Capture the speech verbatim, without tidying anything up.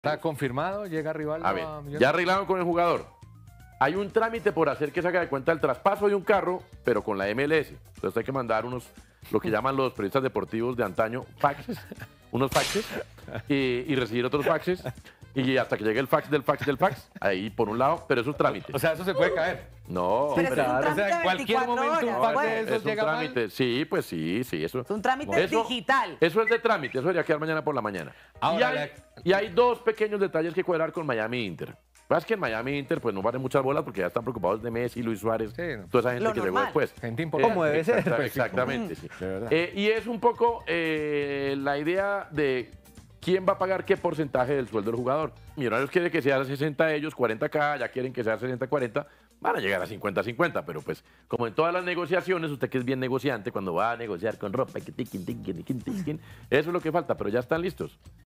¿Está confirmado? ¿Llega Rivaldo A ver, a Millonarios? ya arreglaron con el jugador. Hay un trámite por hacer que se haga de cuenta el traspaso de un carro, pero con la M L S. Entonces hay que mandar unos, lo que llaman los periodistas deportivos de antaño, faxes, unos faxes, y, y recibir otros faxes, y hasta que llegue el fax del fax del fax, ahí por un lado, pero eso es trámite. O sea, eso se puede caer. No, Pero hombre. es un O sea, trámite en de cualquier veinticuatro momento un horas, fax No, de pues. esos es un llega mal. trámite, sí, pues sí, sí, eso. Es un trámite Eso- digital. Eso es de trámite, eso debería quedar mañana por la mañana. Ahora, y, hay, la- y hay dos pequeños detalles que cuadrar con Miami Inter. Lo que pasa es que en Miami Inter pues no vale muchas bolas porque ya están preocupados de Messi, Luis Suárez, Sí, no. toda esa gente Lo que llegó normal. después. Gente importante. Como debe ser. exacta- Exactamente, sí. De verdad. Eh, y es un poco eh, la idea de quién va a pagar qué porcentaje del sueldo del jugador. Millonarios quiere que sea sesenta ellos, cuarenta acá, ya quieren que sea sesenta cuarenta, van a llegar a cincuenta cincuenta, pero pues como en todas las negociaciones, usted que es bien negociante, cuando va a negociar con ropa, que tiquin, tiquin, tiquin, tiquin, eso es lo que falta, pero ya están listos.